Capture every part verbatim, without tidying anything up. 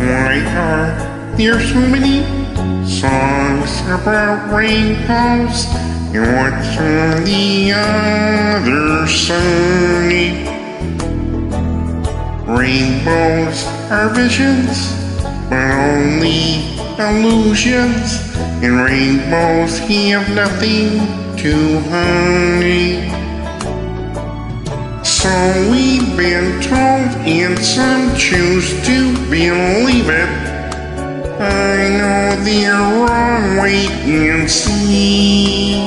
Why are there so many songs about rainbows? And what's on the other side? Rainbows are visions, but only illusions. And rainbows have nothing to hide. So we've been told, and some choose to believe it. I know they're wrong, wait and see.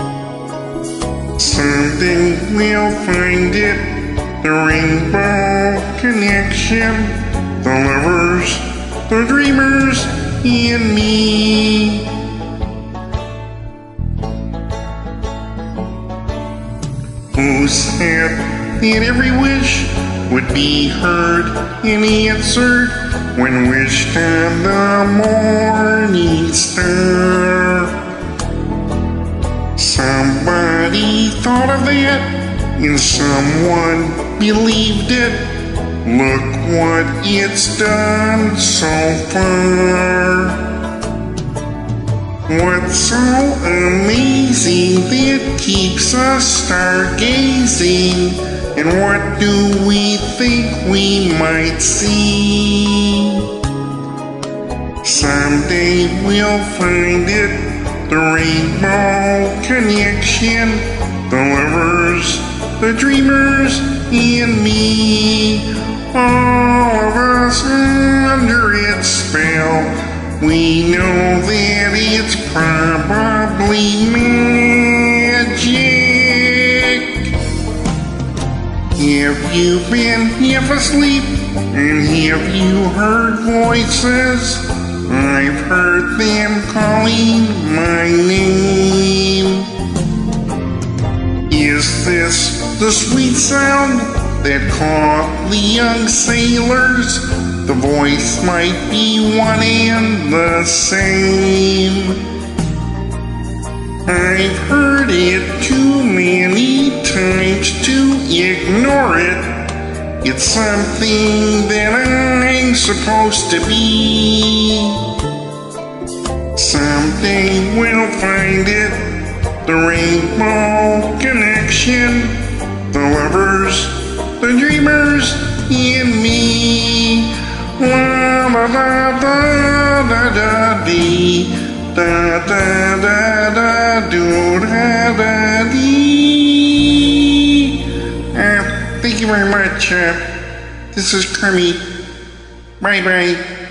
Someday we'll find it, the rainbow connection, the lovers, the dreamers, and me. Who said that every wish would be heard and answered when wished on the morning star? Somebody thought of that and someone believed it. Look what it's done so far. What's so amazing that keeps us stargazing? And what do we think we might see? Someday we'll find it, the rainbow connection, the lovers, the dreamers, and me. All of us under its spell. We know that it's probably magic. Have you been half asleep? And have you heard voices? I've heard them calling my name. Is this the sweet sound that caught the young sailors? The voice might be one and the same. I've heard it too many times to ignore it. It's something that I'm supposed to be. Someday we'll find it, the rainbow connection, the lovers, the dreamers, and me. La da da da da da dee, da da da da do da da dee. Uh, thank you very much. Uh, this is Kermit. Bye bye.